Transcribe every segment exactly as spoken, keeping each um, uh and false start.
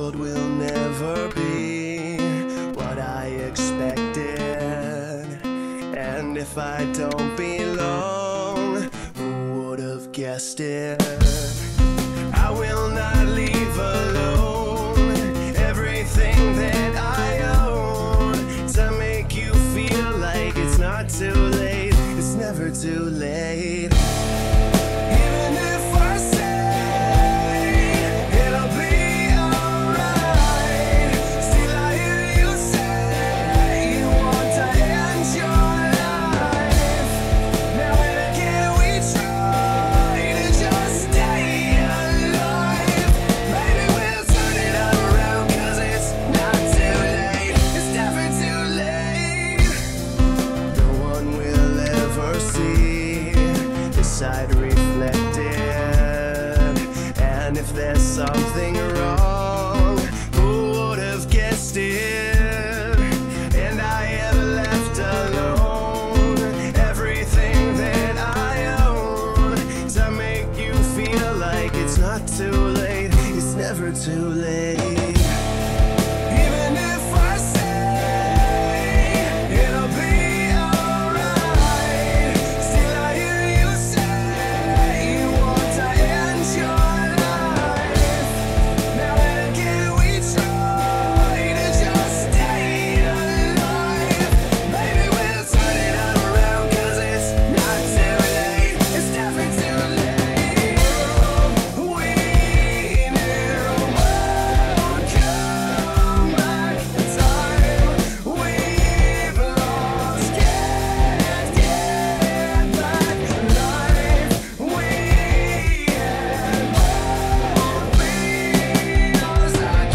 world will never be what I expected, and if I don't belong, who would have guessed it? I will not leave alone everything that I own to make you feel like it's not too late. It's never too late. Even if I say it'll be alright, still I hear you say you want to end your life. Now and again we try to just stay alive. Maybe we'll turn it around, 'cause it's not too late. It's never too late. No one will ever see the side reflected, and if there's something wrong, who would have guessed it? And I have left alone everything that I own to make you feel like it's not too late. It's never too late. Even if I say it'll be alright, still I hear you say you want to end your life. Now and again we try to just stay alive. Maybe we'll turn it around, 'cause it's not too late. It's never too late. We knew would come back the time we've lost. Can't get back life we had won't be ours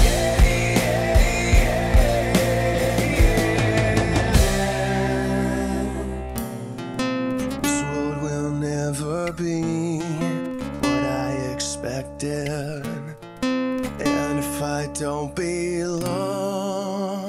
again. This world will never be what I expected, and if I don't belong,